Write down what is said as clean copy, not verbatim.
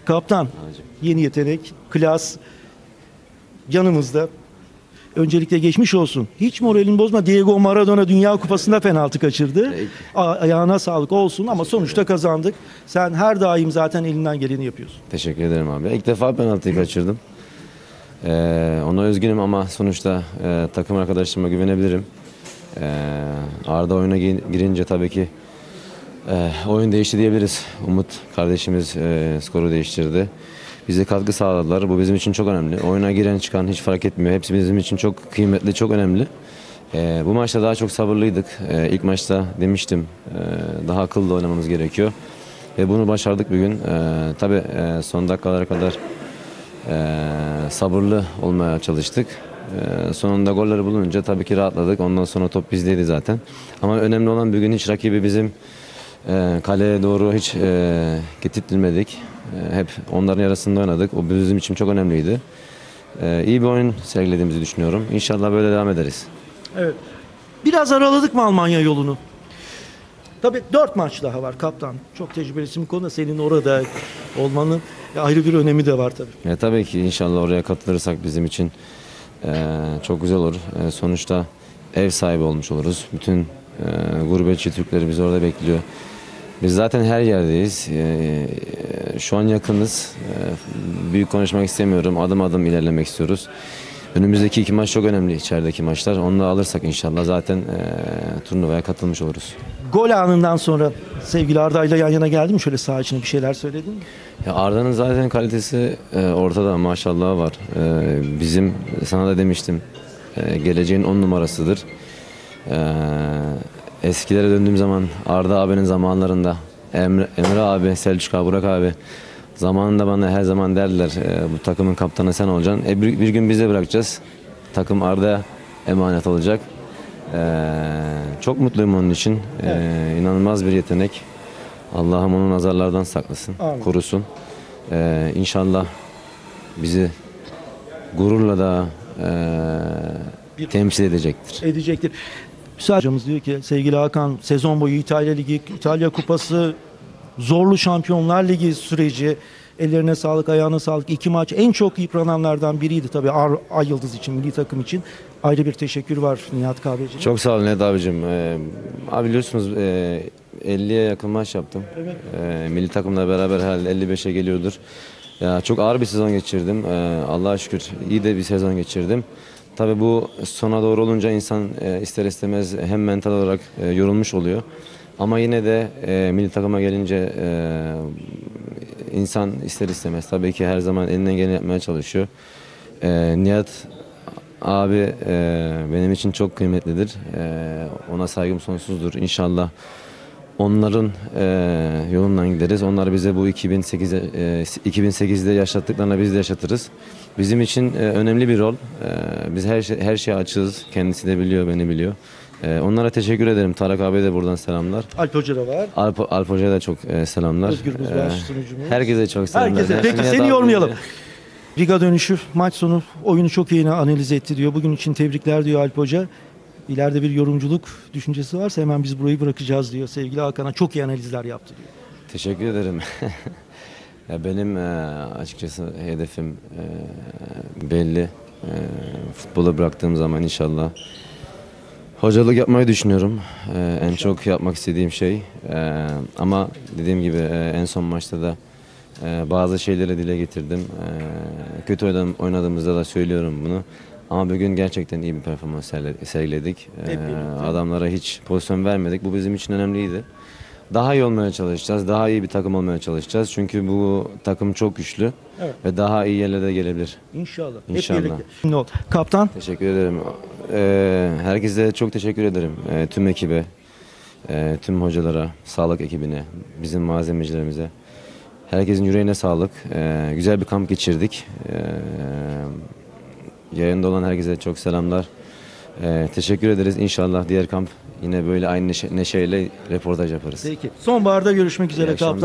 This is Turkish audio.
Kaptan, yeni yetenek, klas yanımızda. Öncelikle geçmiş olsun. Hiç moralini bozma. Diego Maradona Dünya Kupası'nda penaltı kaçırdı. Ayağına sağlık olsun ama sonuçta kazandık. Sen her daim zaten elinden geleni yapıyorsun. Teşekkür ederim abi. İlk defa penaltıyı kaçırdım. Ona üzgünüm ama sonuçta takım arkadaşlarıma güvenebilirim. Arda oyuna girince tabii ki oyun değişti diyebiliriz. Umut kardeşimiz skoru değiştirdi. Bize katkı sağladılar. Bu bizim için çok önemli. Oyuna giren çıkan hiç fark etmiyor. Hepsi bizim için çok kıymetli, çok önemli. Bu maçta daha çok sabırlıydık. İlk maçta demiştim daha akıllı oynamamız gerekiyor. Ve bunu başardık bugün. Tabii son dakikalara kadar sabırlı olmaya çalıştık. Sonunda golleri bulunca tabii ki rahatladık. Ondan sonra top bizdeydi zaten. Ama önemli olan bugün hiç rakibi bizim kaleye doğru hiç getirtmedik. Hep onların arasında oynadık. O bizim için çok önemliydi. İyi bir oyun sergilediğimizi düşünüyorum. İnşallah böyle devam ederiz. Evet. Biraz araladık mı Almanya yolunu? Tabii 4 maç daha var kaptan. Çok tecrübelisin bu konuda. Senin orada olmanın ayrı bir önemi de var tabii. Tabii ki inşallah oraya katılırsak bizim için çok güzel olur. Sonuçta ev sahibi olmuş oluruz. Bütün gurbetçi Türkleri bizi orada bekliyor. Biz zaten her yerdeyiz. Şu an yakınız. Büyük konuşmak istemiyorum. Adım adım ilerlemek istiyoruz. Önümüzdeki 2 maç çok önemli, içerideki maçlar. Onu alırsak inşallah zaten turnuvaya katılmış oluruz. Gol anından sonra sevgili Arda'yla yan yana geldi mi? Şöyle saha içine bir şeyler söyledin mi? Arda'nın zaten kalitesi ortada, maşallah var. Bizim, sana da demiştim, geleceğin 10 numarasıdır. Eskilere döndüğüm zaman Arda abinin zamanlarında Emre abi, Selçuk abi, Burak abi zamanında bana her zaman derdiler bu takımın kaptanı sen olacaksın. Bir gün bize bırakacağız. Takım Arda'ya emanet olacak. Çok mutluyum onun için. İnanılmaz bir yetenek. Allah'ım onu nazarlardan saklasın, korusun. İnşallah bizi gururla da temsil edecektir. Hocamız diyor ki sevgili Hakan sezon boyu İtalya Ligi, İtalya Kupası, zorlu Şampiyonlar Ligi süreci, ellerine sağlık, ayağına sağlık. 2 maç en çok yıprananlardan biriydi tabii Ay Yıldız için, milli takım için. Ayrı bir teşekkür var Nihat Kahveci. Çok sağ olun Nihat abicim. Abi biliyorsunuz 50'ye yakın maç yaptım. Evet. Milli takımla beraber herhalde 55'e geliyordur. Çok ağır bir sezon geçirdim. Allah'a şükür iyi de bir sezon geçirdim. Tabii bu sona doğru olunca insan ister istemez hem mental olarak yorulmuş oluyor. Ama yine de milli takıma gelince insan ister istemez tabii ki her zaman elinden geleni yapmaya çalışıyor. Nihat abi benim için çok kıymetlidir. Ona saygım sonsuzdur. İnşallah onların yolundan gideriz. Onlar bize bu 2008'de yaşattıklarına biz de yaşatırız. Bizim için önemli bir rol. Biz her şeye açığız. Kendisi de biliyor, beni biliyor. Onlara teşekkür ederim. Tarak abiye de buradan selamlar. Alp Hoca da var. Alp Hoca'ya da çok selamlar. Özgür Buzbaş sunucumuz. Herkese çok selamlar. Herkese. Peki seni yormayalım. Riga dönüşü maç sonu oyunu çok iyi analiz etti diyor. Bugün için tebrikler diyor Alp Hoca. İleride bir yorumculuk düşüncesi varsa hemen biz burayı bırakacağız diyor. Sevgili Hakan'a çok iyi analizler yaptı diyor. Teşekkür ederim. Benim açıkçası hedefim belli. Futbolu bıraktığım zaman inşallah hocalık yapmayı düşünüyorum. En çok yapmak istediğim şey. Ama dediğim gibi en son maçta da bazı şeyleri dile getirdim. Kötü oynadığımızda da söylüyorum bunu. Ama bugün gerçekten iyi bir performans sergiledik. Adamlara hiç pozisyon vermedik. Bu bizim için önemliydi. Daha iyi olmaya çalışacağız. Daha iyi bir takım olmaya çalışacağız. Çünkü bu takım çok güçlü. Evet. Ve daha iyi yerlere gelebilir. İnşallah. İnşallah. Kaptan. Teşekkür ederim. Herkese çok teşekkür ederim. Tüm ekibe, tüm hocalara, sağlık ekibine, bizim malzemecilerimize. Herkesin yüreğine sağlık. Güzel bir kamp geçirdik. Yayında olan herkese çok selamlar. Teşekkür ederiz. İnşallah diğer kamp yine böyle aynı neşeyle reportaj yaparız. Peki. Sonbaharda görüşmek üzere kaptan.